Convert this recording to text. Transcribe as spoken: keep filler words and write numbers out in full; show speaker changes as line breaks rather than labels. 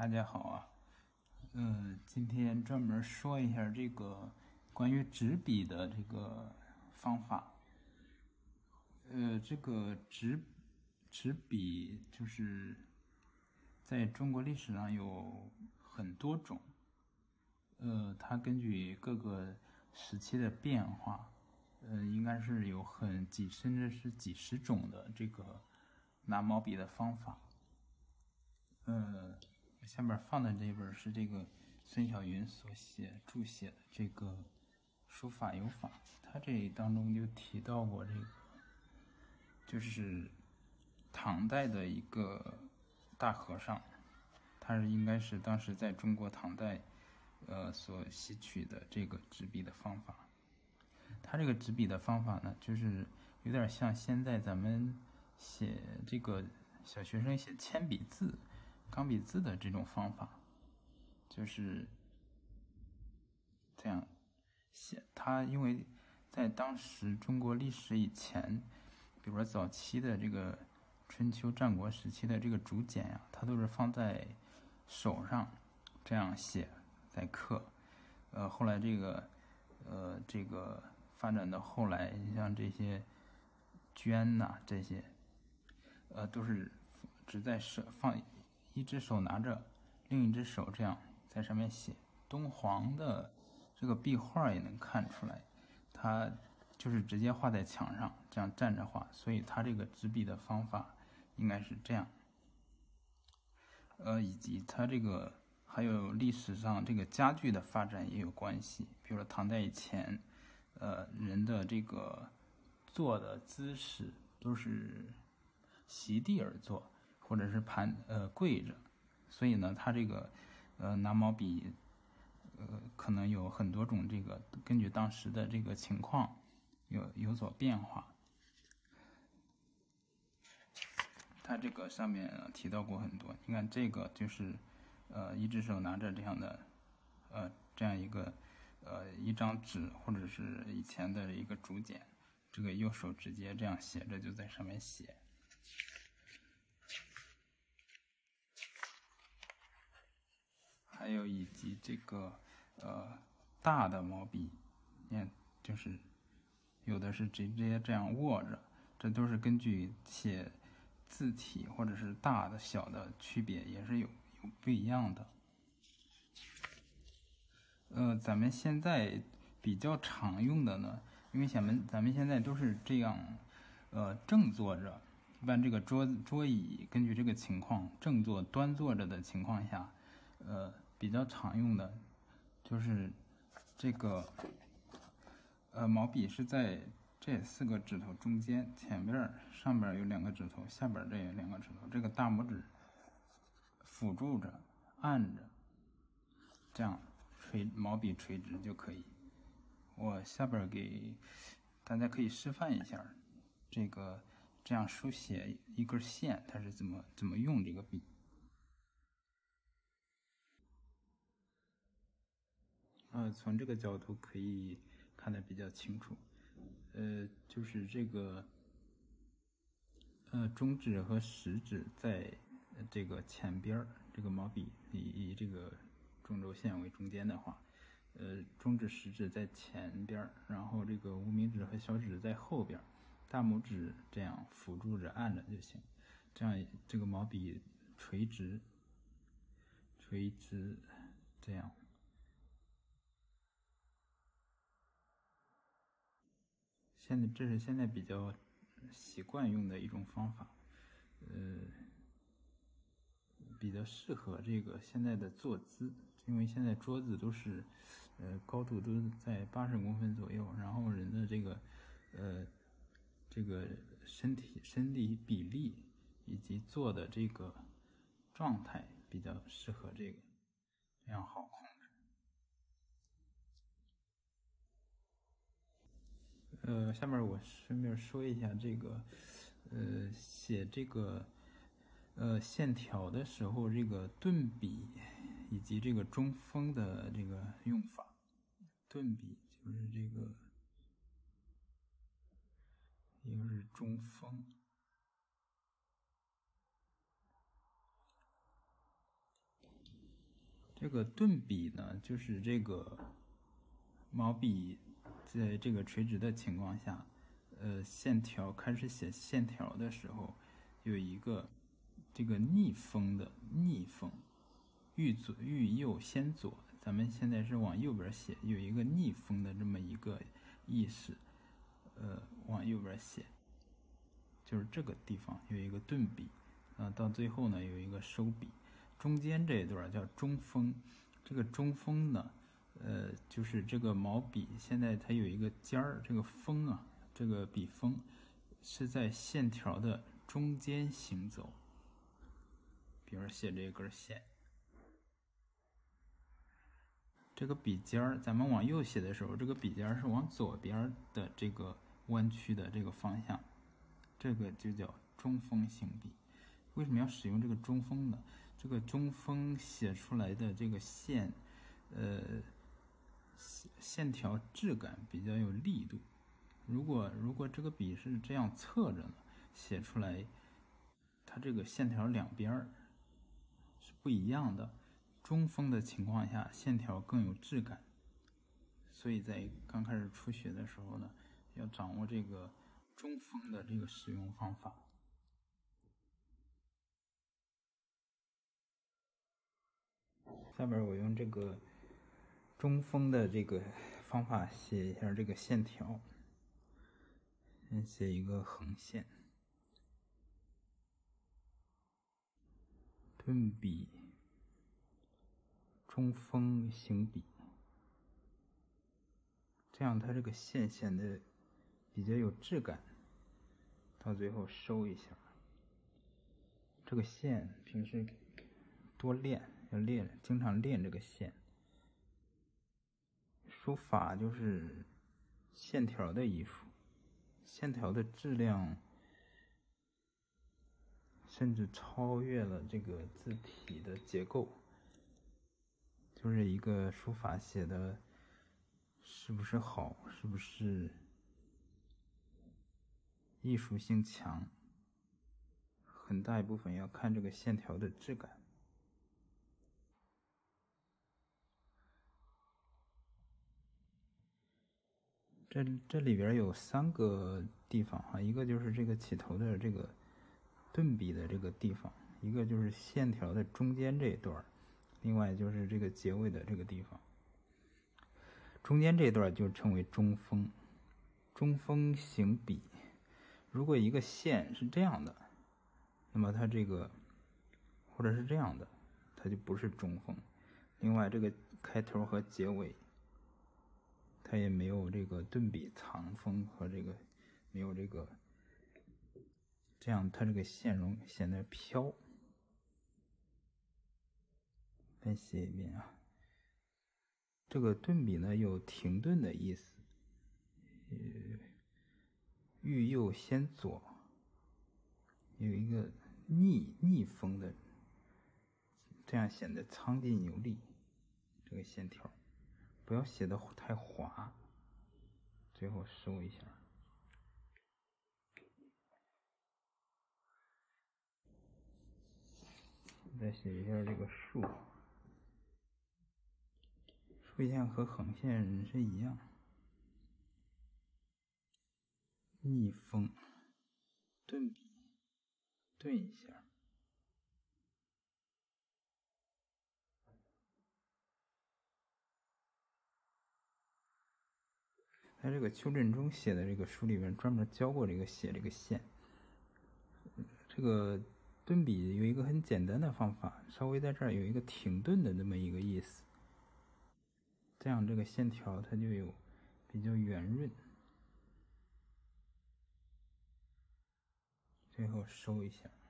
大家好啊，嗯，今天专门说一下这个关于纸笔的这个方法。呃，这个纸纸笔就是在中国历史上有很多种，呃，它根据各个时期的变化，呃，应该是有很几甚至是几十种的这个拿毛笔的方法。呃，下面放的这本是这个孙晓云所写注写的这个书法有法，他这当中就提到过这个，就是唐代的一个大和尚，他是应该是当时在中国唐代，呃所吸取的这个执笔的方法。他这个执笔的方法呢，就是有点像现在咱们写这个小学生写铅笔字、钢笔字的这种方法，就是这样写。他因为在当时中国历史以前，比如说早期的这个春秋战国时期的这个竹简呀、啊，它都是放在手上这样写在刻。呃，后来这个呃这个发展到后来，像这些绢呐、啊、这些，呃都是只在手放一只手拿着，另一只手这样在上面写。敦煌的这个壁画也能看出来，它就是直接画在墙上，这样站着画，所以它这个执笔的方法应该是这样。呃，以及它这个还有历史上这个家具的发展也有关系。比如说唐代以前，呃，人的这个坐的姿势都是席地而坐，或者是盘呃跪着，所以呢，他这个呃拿毛笔，呃可能有很多种这个根据当时的这个情况有有所变化。他这个上面提到过很多，你看这个就是，呃，一只手拿着这样的，呃，这样一个，呃，一张纸或者是以前的一个竹简，这个右手直接这样写着就在上面写。还有以及这个，呃，大的毛笔，你看就是有的是直接这样握着，这都是根据写字体或者是大的小的区别，也是有有不一样的。呃，咱们现在比较常用的呢，因为咱们咱们现在都是这样，呃，正坐着，一般这个桌子桌椅根据这个情况，正坐端坐着的情况下，呃，比较常用的就是这个，呃，毛笔是在这四个指头中间，前边上边有两个指头，下边这有两个指头，这个大拇指辅助着按着，这样垂毛笔垂直就可以。我下边给大家可以示范一下，这个这样书写一根线，它是怎么怎么用这个笔。呃，从这个角度可以看得比较清楚。呃，就是这个，呃，中指和食指在这个前边，这个毛笔以以这个中轴线为中间的话，呃，中指、食指在前边，然后这个无名指和小指在后边，大拇指这样辅助着按着就行。这样这个毛笔垂直，垂直这样。现在这是现在比较习惯用的一种方法，呃，比较适合这个现在的坐姿，因为现在桌子都是，呃，高度都在八十公分左右，然后人的这个，呃，这个身体身体比例以及坐的这个状态比较适合这个，这样好控制。呃，下面我顺便说一下这个，呃，写这个，呃，线条的时候，这个顿笔以及这个中锋的这个用法。顿笔就是这个，一个是中锋， 这个顿笔呢，就是这个毛笔在这个垂直的情况下，呃，线条开始写线条的时候，有一个这个逆锋的逆锋，欲左欲右先左，咱们现在是往右边写，有一个逆锋的这么一个意识，呃，往右边写，就是这个地方有一个顿笔，啊，到最后呢有一个收笔，中间这一段叫中锋，这个中锋呢，呃，就是这个毛笔现在它有一个尖儿，这个锋啊，这个笔锋是在线条的中间行走，比如写这根线。这个笔尖儿，咱们往右写的时候，这个笔尖儿是往左边的这个弯曲的这个方向，这个就叫中锋行笔。为什么要使用这个中锋呢？这个中锋写出来的这个线，呃，线条质感比较有力度。如果如果这个笔是这样侧着呢，写出来，它这个线条两边是不一样的。中锋的情况下，线条更有质感，所以在刚开始初学的时候呢，要掌握这个中锋的这个使用方法。下边我用这个中锋的这个方法写一下这个线条，先写一个横线，顿笔。中锋行笔，这样它这个线显得比较有质感。到最后收一下，这个线平时多练，要练，经常练这个线。书法就是线条的艺术，线条的质量甚至超越了这个字体的结构。就是一个书法写的是不是好，是不是艺术性强，很大一部分要看这个线条的质感。这这里边有三个地方啊，一个就是这个起头的这个顿笔的这个地方，一个就是线条的中间这一段，另外就是这个结尾的这个地方。中间这段就称为中锋，中锋行笔。如果一个线是这样的，那么它这个或者是这样的，它就不是中锋。另外这个开头和结尾它也没有这个顿笔藏锋和这个没有这个，这样它这个线容显得飘。再写一遍啊，这个顿笔呢有停顿的意思，呃，欲右先左，有一个逆逆锋的，这样显得苍劲有力。这个线条不要写的太滑，最后收一下。再写一下这个竖，竖线和横线是一样，逆锋，顿笔，顿一下。在这个邱振中写的这个书里面专门教过这个写这个线。这个顿笔有一个很简单的方法，稍微在这儿有一个停顿的这么一个意思，这样这个线条它就有比较圆润。最后收一下。